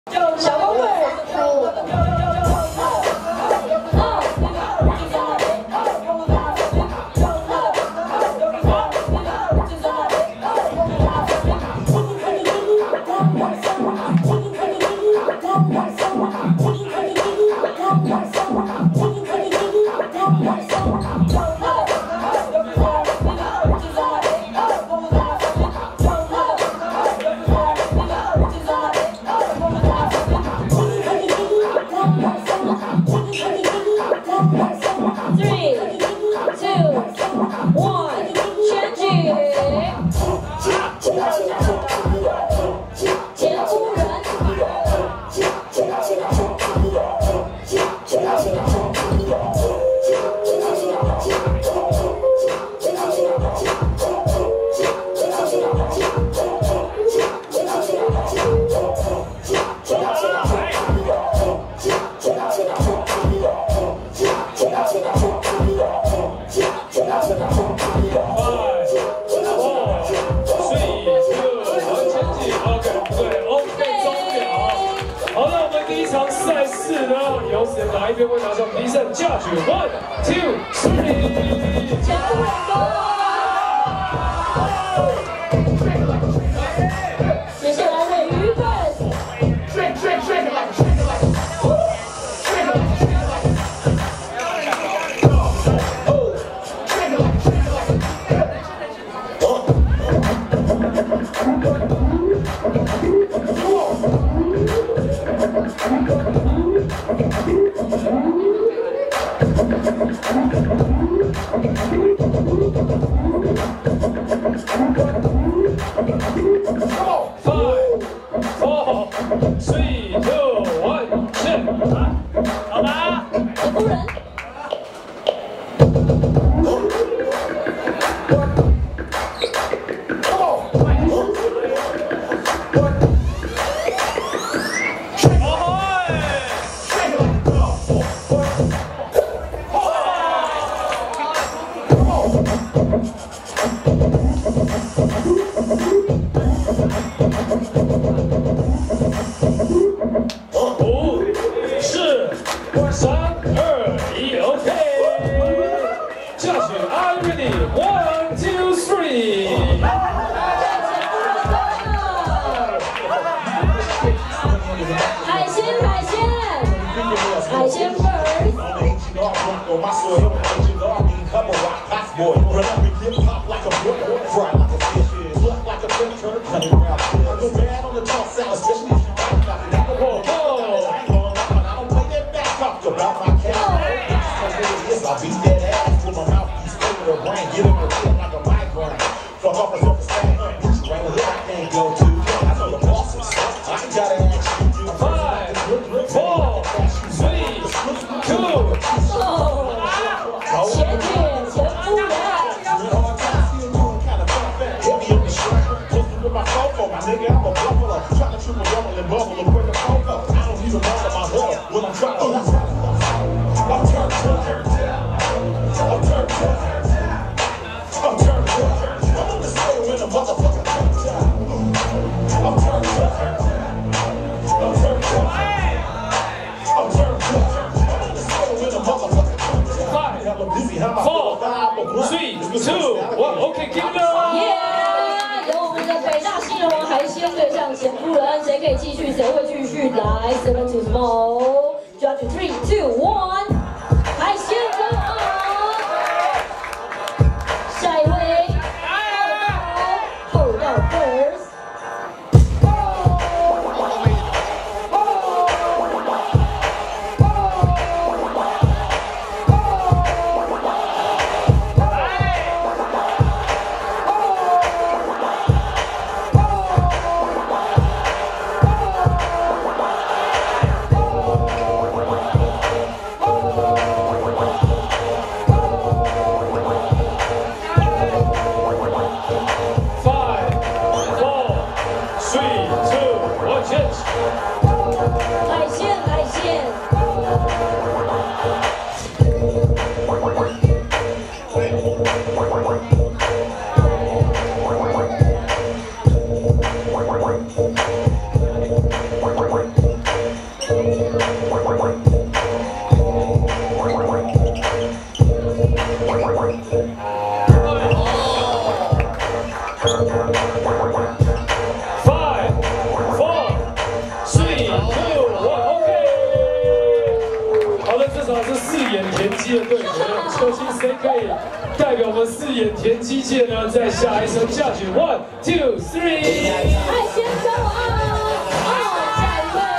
小公会由谁哪一边会拿上比赛价值 ？1、2、3， 前夫人接下来是鱼粉。好吧，前夫人。前夫人，谁可以继续？谁会继续？来 ，7 to small， judge 3、2、1， 海鲜哥啊！下一位，后到 first。 5、 2、1 ，OK。好了，这场是4眼田鸡的对决，究竟谁可以代表我们4眼田鸡界呢？在下一声下去 ，1、2、3。 爱先走啊！下一位。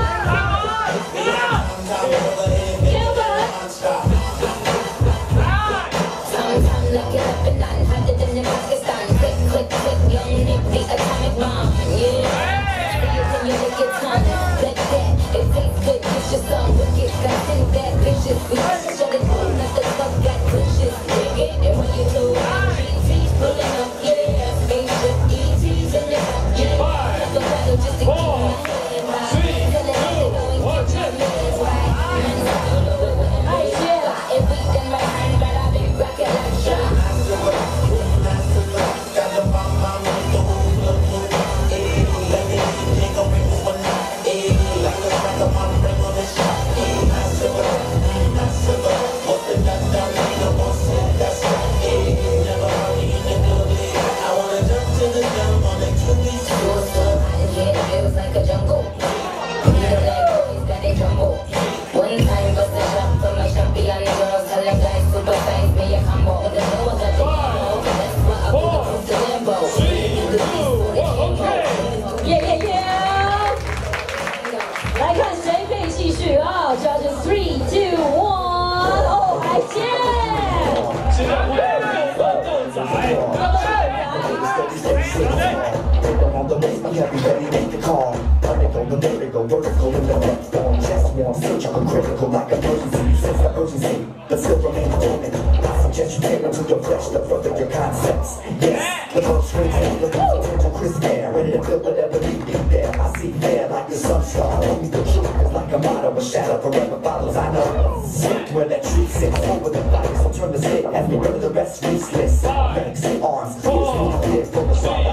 来看谁可以继续啊 ！Judges 3、2、1，哦，海鲜。 现在会斗仔。But still remain dormant. I suggest you take into your flesh to further your concepts. Yes, the first swings and the potential crisp air. Ready to feel whatever you need there. I see fair like the sun star. Only the truth is like a motto. A shadow forever follows. I know where that tree sits. Over the body, so turn the stick as we run the rest useless. Legs and arms, here for the sun.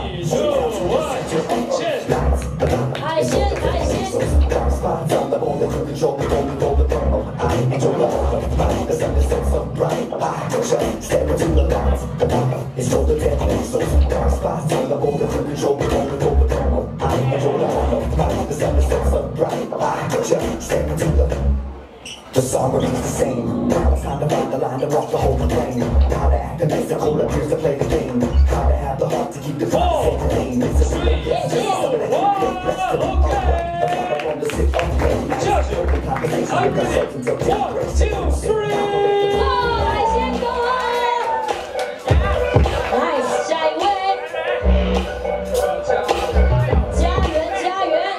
海鲜，海鲜。 Dark spots on the bone that you control the thermal. I enjoy love. The sun is so bright. I push up, step into the lights. The light is golden deadly. So dark spots on the bone that you control the thermal. I enjoy love. The sun is so bright. I push up, step into the song remains the same. Now it's time to find the line to walk the whole plane. How to act and the cold appears to play the game. How to have the heart to keep the fire safe and clean. It's a real yes, I'm ready. 1、2、3。 海鲜够了。Nice， 下一位。家园，家园。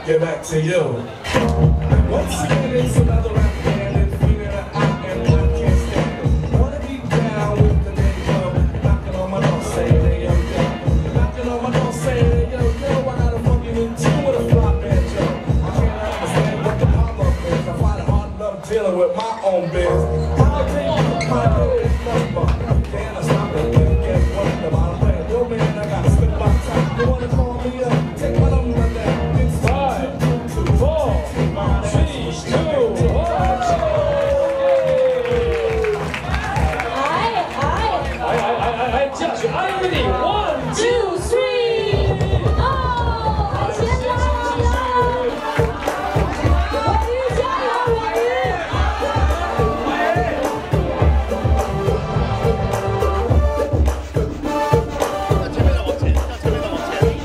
get back to you. Once again, it's another rap band and feeling that I can't stand it. Wanna be down with the nigga, knocking on my door, saying, hey, yo, yo. Knocking on my door, saying, hey, yo, yo, I got a fucking into with a flop banjo. I can't understand what the problem is. I find it hard enough dealing with my own biz. How can you my is number? Can I stop it and get one of the bottom player? Yo, man, I got to spit my time. You wanna call me up? Take my number down. It's 5, 4, 3, 2, 1. I judge you. Are you ready? 1, 2, 3. 哦，海鲜来了！尾鱼加油，尾鱼！ 前面的往前，前面的往前。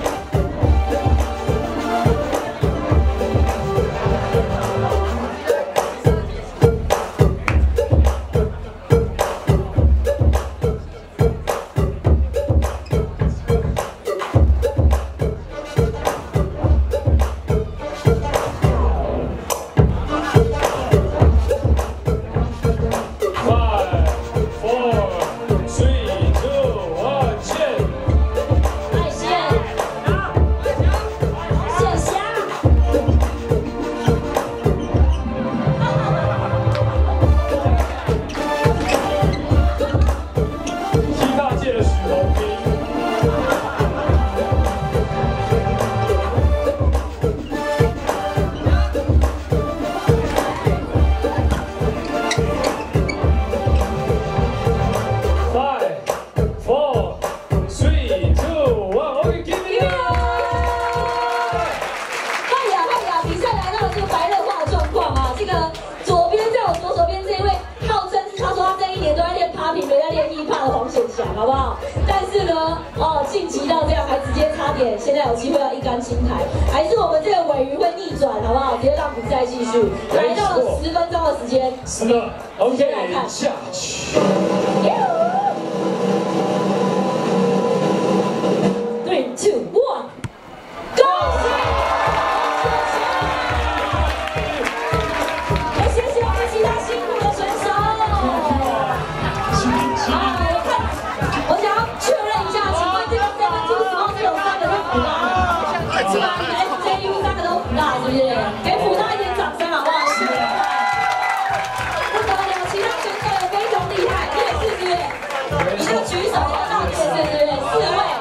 好不好？但是呢，晋级到这样还直接差点，现在有机会要一杆清台，还是我们这个尾鱼会逆转，好不好？直接让比赛继续，来到了10分钟的时间， 是的 ，OK， 来看下去。 3, 2, 1， Go！ 也谢谢我们其他辛苦的选手。我想要确认一下，请问这个7 2 Small 是有3个都辅大，是吧？SJU 3个都辅大，是不是？给辅大一点掌声好不好？不得了，其他选手也非常厉害，你也是不是？你这个举手。